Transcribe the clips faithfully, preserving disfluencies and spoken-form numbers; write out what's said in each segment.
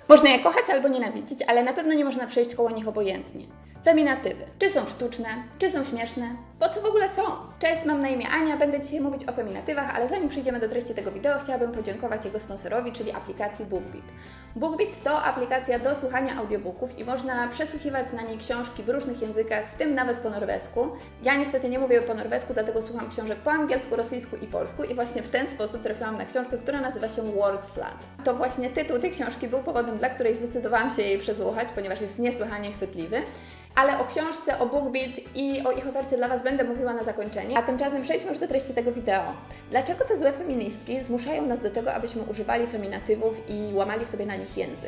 Można je kochać albo nienawidzić, ale na pewno nie można przejść koło nich obojętnie. Feminatywy. Czy są sztuczne? Czy są śmieszne? Po co w ogóle są? Cześć, mam na imię Ania, będę dzisiaj mówić o feminatywach, ale zanim przejdziemy do treści tego wideo, chciałabym podziękować jego sponsorowi, czyli aplikacji BookBeat. BookBeat to aplikacja do słuchania audiobooków i można przesłuchiwać na niej książki w różnych językach, w tym nawet po norwesku. Ja niestety nie mówię po norwesku, dlatego słucham książek po angielsku, rosyjsku i polsku i właśnie w ten sposób trafiłam na książkę, która nazywa się Wordsland. To właśnie tytuł tej książki był powodem, dla której zdecydowałam się jej przesłuchać, ponieważ jest niesłychanie chwytliwy. Ale o książce, o BookBeat i o ich ofercie dla Was będę mówiła na zakończenie. A tymczasem przejdźmy już do treści tego wideo. Dlaczego te złe feministki zmuszają nas do tego, abyśmy używali feminatywów i łamali sobie na nich język?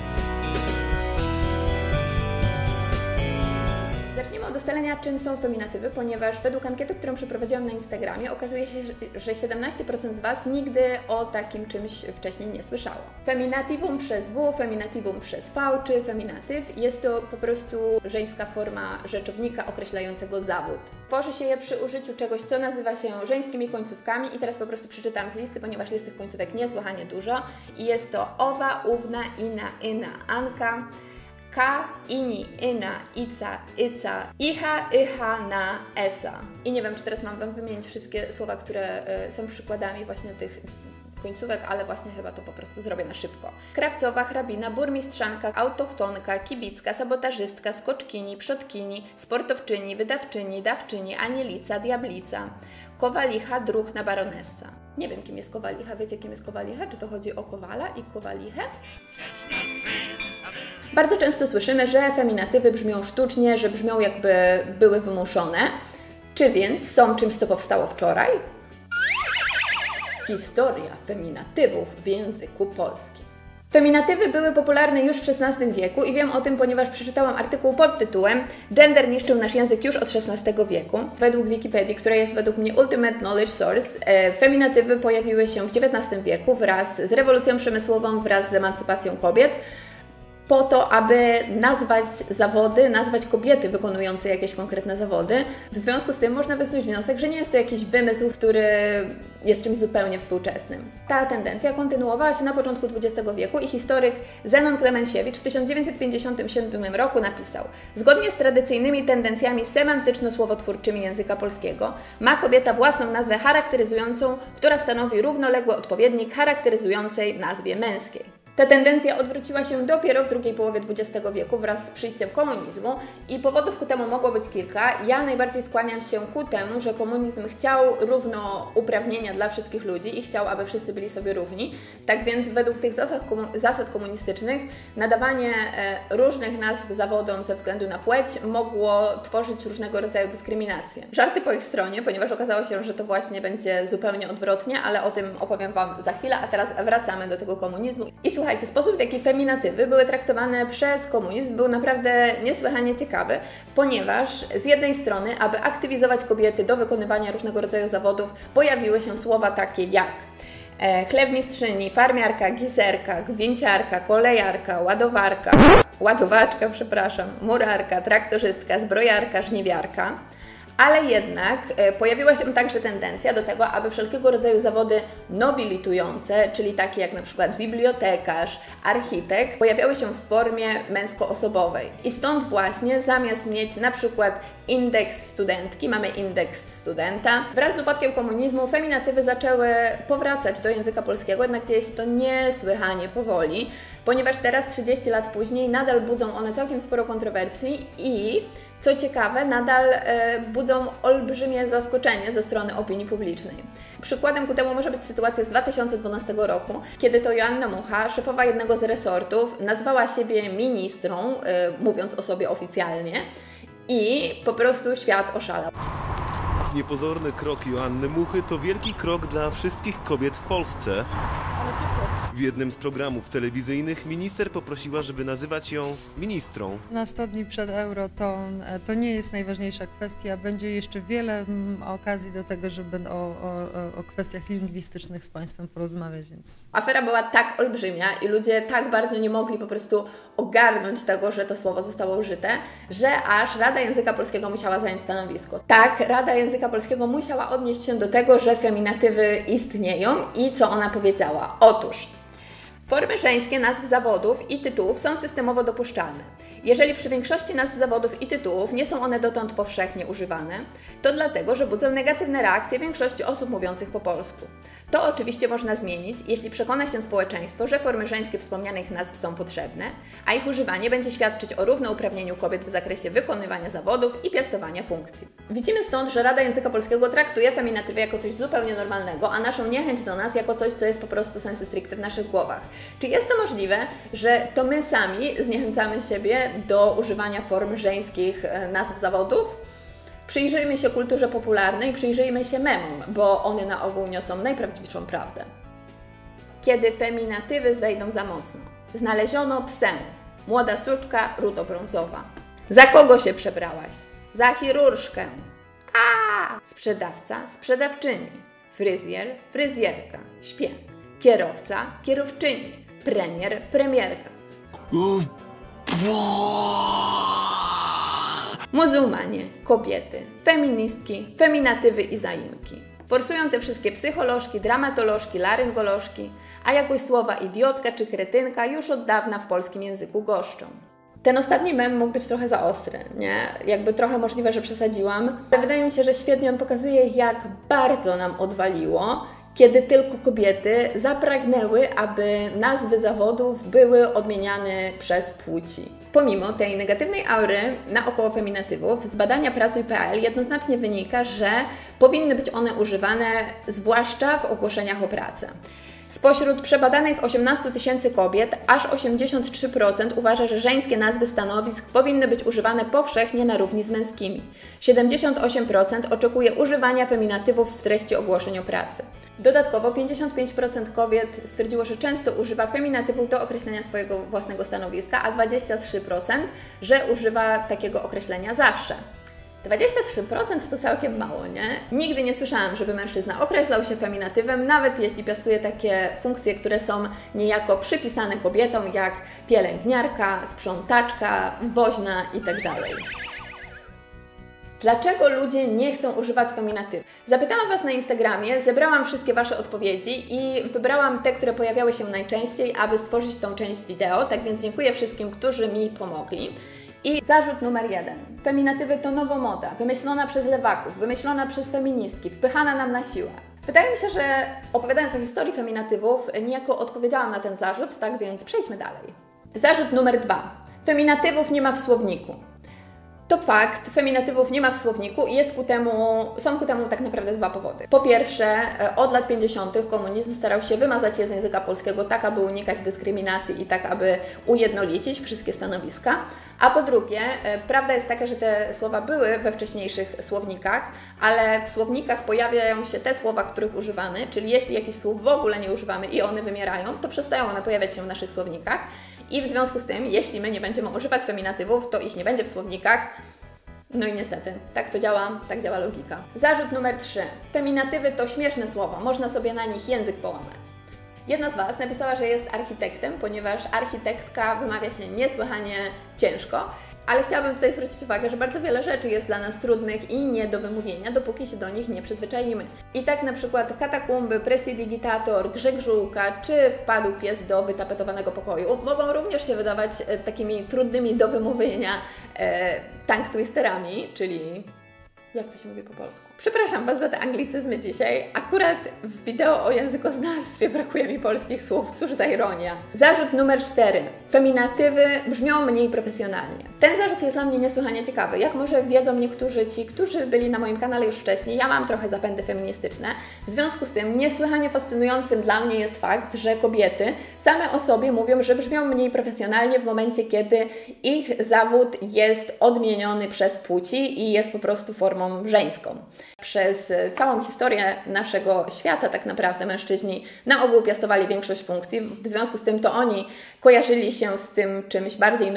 Zacznijmy od ustalenia, czym są feminatywy, ponieważ według ankiety, którą przeprowadziłam na Instagramie, okazuje się, że siedemnaście procent z Was nigdy o takim czymś wcześniej nie słyszało. Feminatywum przez W, feminatywum przez V czy feminatyw jest to po prostu żeńska forma rzeczownika określającego zawód. Tworzy się je przy użyciu czegoś, co nazywa się żeńskimi końcówkami i teraz po prostu przeczytam z listy, ponieważ jest tych końcówek niesłychanie dużo i jest to owa, ówna, ina, yna, anka, ka, ini, ina, ica, ica, icha, icha, na, esa. I nie wiem, czy teraz mam Wam wymienić wszystkie słowa, które y, są przykładami właśnie tych końcówek, ale właśnie chyba to po prostu zrobię na szybko. Krawcowa, hrabina, burmistrzanka, autochtonka, kibicka, sabotażystka, skoczkini, przodkini, sportowczyni, wydawczyni, dawczyni, anielica, diablica, kowalicha, druhna, baronessa. Nie wiem, kim jest kowalicha. Wiecie, kim jest kowalicha? Czy to chodzi o kowala i kowalichę? Bardzo często słyszymy, że feminatywy brzmią sztucznie, że brzmią jakby były wymuszone. Czy więc są czymś, co powstało wczoraj? Historia feminatywów w języku polskim. Feminatywy były popularne już w szesnastym wieku i wiem o tym, ponieważ przeczytałam artykuł pod tytułem Gender niszczył nasz język już od szesnastego wieku. Według Wikipedii, która jest według mnie Ultimate Knowledge Source, e, feminatywy pojawiły się w dziewiętnastym wieku wraz z rewolucją przemysłową, wraz z emancypacją kobiet, po to, aby nazwać zawody, nazwać kobiety wykonujące jakieś konkretne zawody. W związku z tym można wysnuć wniosek, że nie jest to jakiś wymysł, który jest czymś zupełnie współczesnym. Ta tendencja kontynuowała się na początku dwudziestego wieku i historyk Zenon Klemensiewicz w tysiąc dziewięćset pięćdziesiątym siódmym roku napisał: zgodnie z tradycyjnymi tendencjami semantyczno-słowotwórczymi języka polskiego ma kobieta własną nazwę charakteryzującą, która stanowi równoległy odpowiednik charakteryzującej nazwie męskiej. Ta tendencja odwróciła się dopiero w drugiej połowie dwudziestego wieku wraz z przyjściem komunizmu i powodów ku temu mogło być kilka. Ja najbardziej skłaniam się ku temu, że komunizm chciał równouprawnienia dla wszystkich ludzi i chciał, aby wszyscy byli sobie równi. Tak więc według tych zasad, komu- zasad komunistycznych nadawanie e, różnych nazw zawodom ze względu na płeć mogło tworzyć różnego rodzaju dyskryminację. Żarty po ich stronie, ponieważ okazało się, że to właśnie będzie zupełnie odwrotnie, ale o tym opowiem Wam za chwilę, a teraz wracamy do tego komunizmu. I słuchajcie, sposób, w jaki feminatywy były traktowane przez komunizm, był naprawdę niesłychanie ciekawy, ponieważ z jednej strony, aby aktywizować kobiety do wykonywania różnego rodzaju zawodów, pojawiły się słowa takie jak e, chlewmistrzyni, farmiarka, gizerka, gwięciarka, kolejarka, ładowarka, ładowaczka, przepraszam, murarka, traktorzystka, zbrojarka, żniwiarka. Ale jednak e, pojawiła się także tendencja do tego, aby wszelkiego rodzaju zawody nobilitujące, czyli takie jak na przykład bibliotekarz, architekt, pojawiały się w formie męskoosobowej. I stąd właśnie zamiast mieć na przykład indeks studentki, mamy indeks studenta. Wraz z upadkiem komunizmu feminatywy zaczęły powracać do języka polskiego, jednak dzieje się to niesłychanie powoli, ponieważ teraz, trzydzieści lat później, nadal budzą one całkiem sporo kontrowersji i co ciekawe, nadal e, budzą olbrzymie zaskoczenie ze strony opinii publicznej. Przykładem ku temu może być sytuacja z dwa tysiące dwunastego roku, kiedy to Joanna Mucha, szefowa jednego z resortów, nazwała siebie ministrą, e, mówiąc o sobie oficjalnie, i po prostu świat oszalał. Niepozorny krok Joanny Muchy to wielki krok dla wszystkich kobiet w Polsce. W jednym z programów telewizyjnych minister poprosiła, żeby nazywać ją ministrą. Na sto dni przed euro to, to nie jest najważniejsza kwestia. Będzie jeszcze wiele mm, okazji do tego, żeby o, o, o kwestiach lingwistycznych z Państwem porozmawiać, więc... Afera była tak olbrzymia i ludzie tak bardzo nie mogli po prostu ogarnąć tego, że to słowo zostało użyte, że aż Rada Języka Polskiego musiała zająć stanowisko. Tak, Rada Języka Polskiego musiała odnieść się do tego, że feminatywy istnieją i co ona powiedziała? Otóż Formy żeńskie nazw zawodów i tytułów są systemowo dopuszczalne. Jeżeli przy większości nazw zawodów i tytułów nie są one dotąd powszechnie używane, to dlatego, że budzą negatywne reakcje większości osób mówiących po polsku. To oczywiście można zmienić, jeśli przekona się społeczeństwo, że formy żeńskie wspomnianych nazw są potrzebne, a ich używanie będzie świadczyć o równouprawnieniu kobiet w zakresie wykonywania zawodów i piastowania funkcji. Widzimy stąd, że Rada Języka Polskiego traktuje feminatywy jako coś zupełnie normalnego, a naszą niechęć do nas jako coś, co jest po prostu sensu stricte w naszych głowach. Czy jest to możliwe, że to my sami zniechęcamy siebie do używania form żeńskich nazw zawodów? Przyjrzyjmy się kulturze popularnej, przyjrzyjmy się memom, bo one na ogół niosą najprawdziwszą prawdę. Kiedy feminatywy zejdą za mocno. Znaleziono psę. Młoda suczka rudo-brązowa. Za kogo się przebrałaś? Za chirurżkę. A! Sprzedawca, sprzedawczyni. Fryzjer, fryzjerka. Śpię. Kierowca, kierowczyni. Premier, premierka. Muzułmanie, kobiety, feministki, feminatywy i zaimki. Forsują te wszystkie psycholożki, dramatolożki, laryngolożki, a jakoś słowa idiotka czy kretynka już od dawna w polskim języku goszczą. Ten ostatni mem mógł być trochę za ostry, nie? Jakby trochę możliwe, że przesadziłam. Ale wydaje mi się, że świetnie on pokazuje, jak bardzo nam odwaliło, kiedy tylko kobiety zapragnęły, aby nazwy zawodów były odmieniane przez płci. Pomimo tej negatywnej aury naokoło feminatywów, z badania pracuj kropka p l jednoznacznie wynika, że powinny być one używane zwłaszcza w ogłoszeniach o pracę. Spośród przebadanych osiemnastu tysięcy kobiet, aż osiemdziesiąt trzy procent uważa, że żeńskie nazwy stanowisk powinny być używane powszechnie na równi z męskimi. siedemdziesiąt osiem procent oczekuje używania feminatywów w treści ogłoszeń o pracę. Dodatkowo pięćdziesiąt pięć procent kobiet stwierdziło, że często używa feminatywów do określenia swojego własnego stanowiska, a dwadzieścia trzy procent, że używa takiego określenia zawsze. dwadzieścia trzy procent to całkiem mało, nie? Nigdy nie słyszałam, żeby mężczyzna określał się feminatywem, nawet jeśli piastuje takie funkcje, które są niejako przypisane kobietom, jak pielęgniarka, sprzątaczka, woźna itd. Dlaczego ludzie nie chcą używać feminatywów? Zapytałam Was na Instagramie, zebrałam wszystkie Wasze odpowiedzi i wybrałam te, które pojawiały się najczęściej, aby stworzyć tą część wideo, tak więc dziękuję wszystkim, którzy mi pomogli. I zarzut numer jeden. Feminatywy to nowomoda, wymyślona przez lewaków, wymyślona przez feministki, wpychana nam na siłę. Wydaje mi się, że opowiadając o historii feminatywów, niejako odpowiedziałam na ten zarzut, tak więc przejdźmy dalej. Zarzut numer dwa. Feminatywów nie ma w słowniku. To fakt, feminatywów nie ma w słowniku i jest ku temu, są ku temu tak naprawdę dwa powody. Po pierwsze, od lat pięćdziesiątych komunizm starał się wymazać je z języka polskiego tak, aby unikać dyskryminacji i tak, aby ujednolicić wszystkie stanowiska. A po drugie, prawda jest taka, że te słowa były we wcześniejszych słownikach, ale w słownikach pojawiają się te słowa, których używamy, czyli jeśli jakichś słów w ogóle nie używamy i one wymierają, to przestają one pojawiać się w naszych słownikach. I w związku z tym, jeśli my nie będziemy używać feminatywów, to ich nie będzie w słownikach. No i niestety, tak to działa, tak działa logika. Zarzut numer trzy. Feminatywy to śmieszne słowa, można sobie na nich język połamać. Jedna z Was napisała, że jest architektem, ponieważ architektka wymawia się niesłychanie ciężko, ale chciałabym tutaj zwrócić uwagę, że bardzo wiele rzeczy jest dla nas trudnych i nie do wymówienia, dopóki się do nich nie przyzwyczaimy. I tak na przykład katakumby, prestidigitator, grzeg żółka, czy wpadł pies do wytapetowanego pokoju mogą również się wydawać e, takimi trudnymi do wymówienia e, tongue twisterami, czyli... Jak to się mówi po polsku? Przepraszam Was za te anglicyzmy dzisiaj. Akurat w wideo o językoznawstwie brakuje mi polskich słów. Cóż za ironia. Zarzut numer cztery. Feminatywy brzmią mniej profesjonalnie. Ten zarzut jest dla mnie niesłychanie ciekawy. Jak może wiedzą niektórzy ci, którzy byli na moim kanale już wcześniej, ja mam trochę zapędy feministyczne. W związku z tym niesłychanie fascynującym dla mnie jest fakt, że kobiety same o sobie mówią, że brzmią mniej profesjonalnie w momencie, kiedy ich zawód jest odmieniony przez płci i jest po prostu formą żeńską. Przez całą historię naszego świata tak naprawdę mężczyźni na ogół piastowali większość funkcji, w związku z tym to oni kojarzyli się z tym czymś bardziej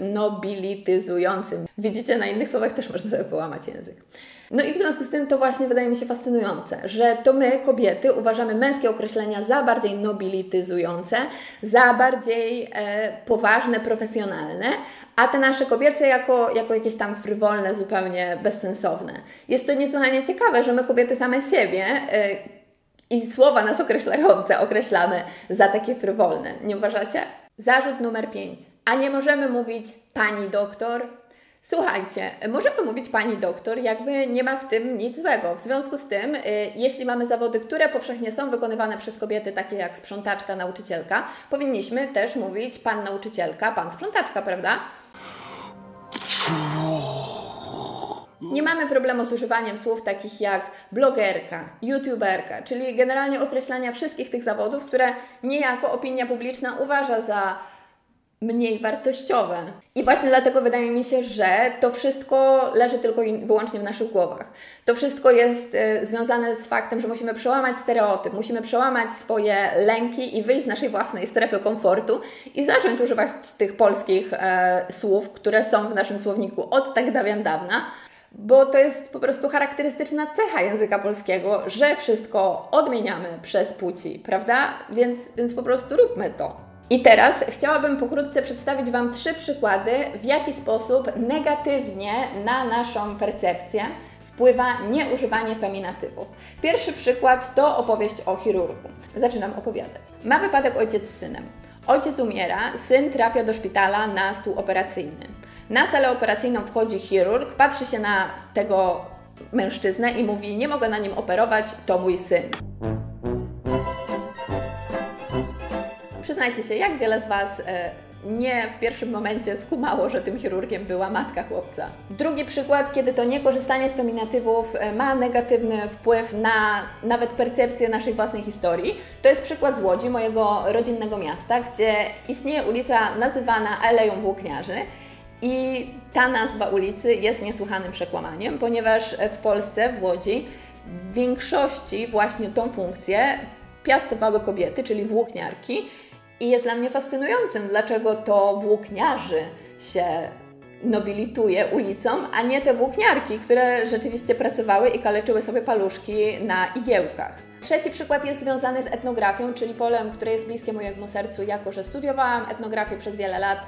nobilityzującym. Widzicie, na innych słowach też można sobie połamać język. No i w związku z tym to właśnie wydaje mi się fascynujące, że to my, kobiety, uważamy męskie określenia za bardziej nobilityzujące, za bardziej e, poważne, profesjonalne, a te nasze kobiece jako, jako jakieś tam frywolne, zupełnie bezsensowne. Jest to niesłychanie ciekawe, że my kobiety same siebie e, i słowa nas określające określamy za takie frywolne. Nie uważacie? Zarzut numer pięć. A nie możemy mówić pani doktor? Słuchajcie, możemy mówić pani doktor, jakby nie ma w tym nic złego. W związku z tym, y, jeśli mamy zawody, które powszechnie są wykonywane przez kobiety, takie jak sprzątaczka, nauczycielka, powinniśmy też mówić pan nauczycielka, pan sprzątaczka, prawda? Nie mamy problemu z używaniem słów takich jak blogerka, youtuberka, czyli generalnie określania wszystkich tych zawodów, które niejako opinia publiczna uważa za mniej wartościowe. I właśnie dlatego wydaje mi się, że to wszystko leży tylko i wyłącznie w naszych głowach. To wszystko jest y, związane z faktem, że musimy przełamać stereotyp, musimy przełamać swoje lęki i wyjść z naszej własnej strefy komfortu i zacząć używać tych polskich e, słów, które są w naszym słowniku od tak dawien dawna, bo to jest po prostu charakterystyczna cecha języka polskiego, że wszystko odmieniamy przez płci, prawda? Więc, więc po prostu róbmy to. I teraz chciałabym pokrótce przedstawić Wam trzy przykłady, w jaki sposób negatywnie na naszą percepcję wpływa nieużywanie feminatywów. Pierwszy przykład to opowieść o chirurgu. Zaczynam opowiadać. Ma wypadek ojciec z synem. Ojciec umiera, syn trafia do szpitala na stół operacyjny. Na salę operacyjną wchodzi chirurg, patrzy się na tego mężczyznę i mówi: nie mogę na nim operować, to mój syn. Przyznajcie się, jak wiele z Was e, nie w pierwszym momencie skumało, że tym chirurgiem była matka chłopca. Drugi przykład, kiedy to niekorzystanie z feminatywów e, ma negatywny wpływ na nawet percepcję naszej własnej historii, to jest przykład z Łodzi, mojego rodzinnego miasta, gdzie istnieje ulica nazywana Aleją Włókniarzy. I ta nazwa ulicy jest niesłychanym przekłamaniem, ponieważ w Polsce, w Łodzi, w większości właśnie tą funkcję piastowały kobiety, czyli włókniarki. I jest dla mnie fascynującym, dlaczego to włókniarzy się nobilituje ulicą, a nie te włókniarki, które rzeczywiście pracowały i kaleczyły sobie paluszki na igiełkach. Trzeci przykład jest związany z etnografią, czyli polem, które jest bliskie mojemu sercu, jako że studiowałam etnografię przez wiele lat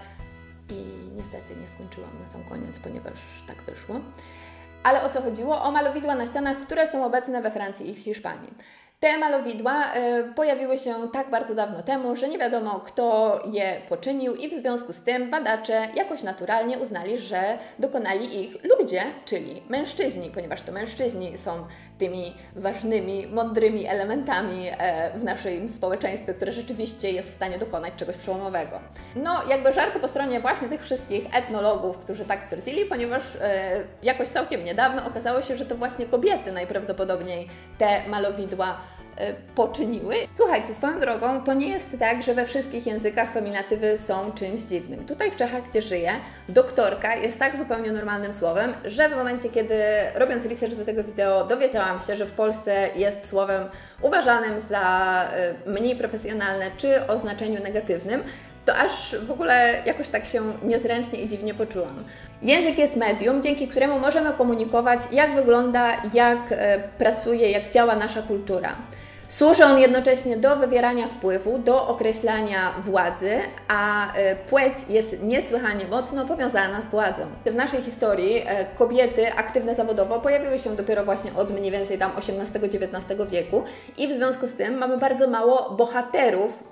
i niestety nie skończyłam na sam koniec, ponieważ tak wyszło. Ale o co chodziło? O malowidła na ścianach, które są obecne we Francji i w Hiszpanii. Te malowidła y, pojawiły się tak bardzo dawno temu, że nie wiadomo, kto je poczynił i w związku z tym badacze jakoś naturalnie uznali, że dokonali ich ludzie, czyli mężczyźni, ponieważ to mężczyźni są tymi ważnymi, mądrymi elementami e, w naszym społeczeństwie, które rzeczywiście jest w stanie dokonać czegoś przełomowego. No, jakby żarty po stronie właśnie tych wszystkich etnologów, którzy tak stwierdzili, ponieważ e, jakoś całkiem niedawno okazało się, że to właśnie kobiety najprawdopodobniej te malowidła poczyniły. Słuchajcie, swoją drogą, to nie jest tak, że we wszystkich językach feminatywy są czymś dziwnym. Tutaj w Czechach, gdzie żyję, doktorka jest tak zupełnie normalnym słowem, że w momencie, kiedy robiąc research do tego wideo, dowiedziałam się, że w Polsce jest słowem uważanym za mniej profesjonalne czy o znaczeniu negatywnym, to aż w ogóle jakoś tak się niezręcznie i dziwnie poczułam. Język jest medium, dzięki któremu możemy komunikować, jak wygląda, jak pracuje, jak działa nasza kultura. Służy on jednocześnie do wywierania wpływu, do określania władzy, a płeć jest niesłychanie mocno powiązana z władzą. W naszej historii kobiety aktywne zawodowo pojawiły się dopiero właśnie od mniej więcej tam osiemnastego dziewiętnastego wieku i w związku z tym mamy bardzo mało bohaterów.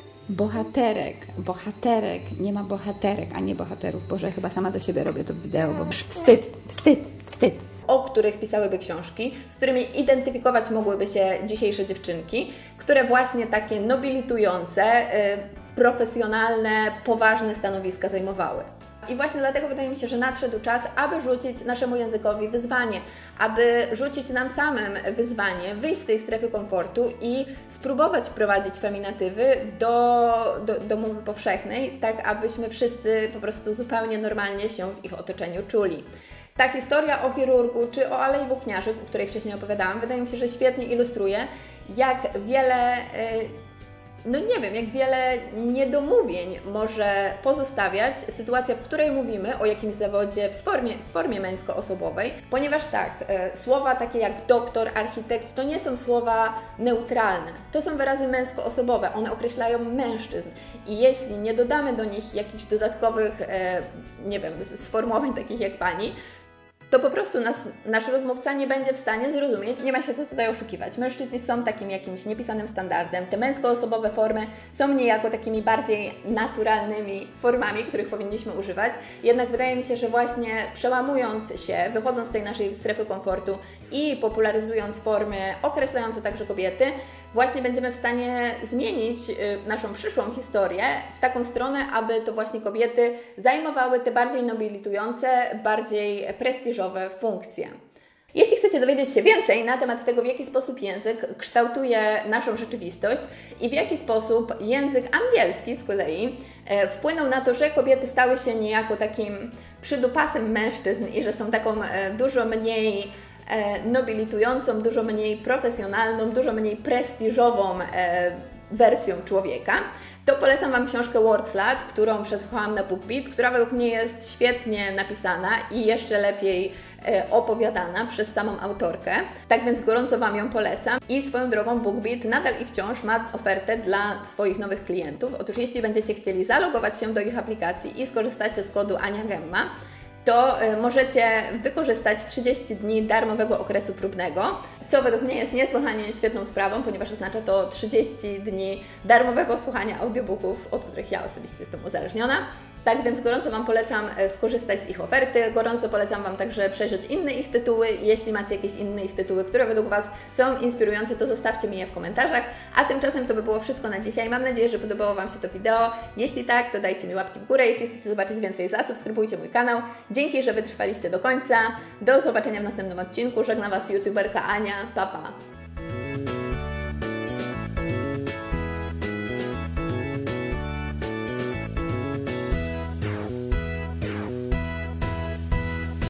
Bohaterek, bohaterek, nie ma bohaterek, a nie bohaterów. Boże, chyba sama do siebie robię to wideo, bo wstyd, wstyd, wstyd. O których pisałyby książki, z którymi identyfikować mogłyby się dzisiejsze dziewczynki, które właśnie takie nobilitujące, yy, profesjonalne, poważne stanowiska zajmowały. I właśnie dlatego wydaje mi się, że nadszedł czas, aby rzucić naszemu językowi wyzwanie, aby rzucić nam samym wyzwanie, wyjść z tej strefy komfortu i spróbować wprowadzić feminatywy do, do, do mowy powszechnej, tak abyśmy wszyscy po prostu zupełnie normalnie się w ich otoczeniu czuli. Ta historia o chirurgu czy o Alei Włókniarzy, o której wcześniej opowiadałam, wydaje mi się, że świetnie ilustruje, jak wiele... Yy, No nie wiem, jak wiele niedomówień może pozostawiać sytuacja, w której mówimy o jakimś zawodzie w formie, w formie męskoosobowej, ponieważ tak, e, słowa takie jak doktor, architekt to nie są słowa neutralne, to są wyrazy męskoosobowe, one określają mężczyzn i jeśli nie dodamy do nich jakichś dodatkowych, e, nie wiem, sformułowań takich jak pani, to po prostu nas, nasz rozmówca nie będzie w stanie zrozumieć. Nie ma się co tutaj oszukiwać. Mężczyźni są takim jakimś niepisanym standardem. Te męskoosobowe formy są niejako takimi bardziej naturalnymi formami, których powinniśmy używać. Jednak wydaje mi się, że właśnie przełamując się, wychodząc z tej naszej strefy komfortu i popularyzując formy określające także kobiety, właśnie będziemy w stanie zmienić naszą przyszłą historię w taką stronę, aby to właśnie kobiety zajmowały te bardziej nobilitujące, bardziej prestiżowe funkcje. Jeśli chcecie dowiedzieć się więcej na temat tego, w jaki sposób język kształtuje naszą rzeczywistość i w jaki sposób język angielski z kolei wpłynął na to, że kobiety stały się niejako takim przydupasem mężczyzn i że są taką dużo mniej nobilitującą, dużo mniej profesjonalną, dużo mniej prestiżową wersją człowieka, to polecam Wam książkę Wordslat, którą przesłuchałam na BookBeat, która według mnie jest świetnie napisana i jeszcze lepiej opowiadana przez samą autorkę. Tak więc gorąco Wam ją polecam. I swoją drogą BookBeat nadal i wciąż ma ofertę dla swoich nowych klientów. Otóż jeśli będziecie chcieli zalogować się do ich aplikacji i skorzystacie z kodu Ania Gemma, to możecie wykorzystać trzydzieści dni darmowego okresu próbnego, co według mnie jest niesłychanie świetną sprawą, ponieważ oznacza to trzydzieści dni darmowego słuchania audiobooków, od których ja osobiście jestem uzależniona. Tak więc gorąco Wam polecam skorzystać z ich oferty, gorąco polecam Wam także przejrzeć inne ich tytuły. Jeśli macie jakieś inne ich tytuły, które według Was są inspirujące, to zostawcie mi je w komentarzach. A tymczasem to by było wszystko na dzisiaj. Mam nadzieję, że podobało Wam się to wideo. Jeśli tak, to dajcie mi łapki w górę. Jeśli chcecie zobaczyć więcej, zasubskrybujcie mój kanał. Dzięki, że wytrwaliście do końca. Do zobaczenia w następnym odcinku. Żegna Was youtuberka Ania. Pa, pa!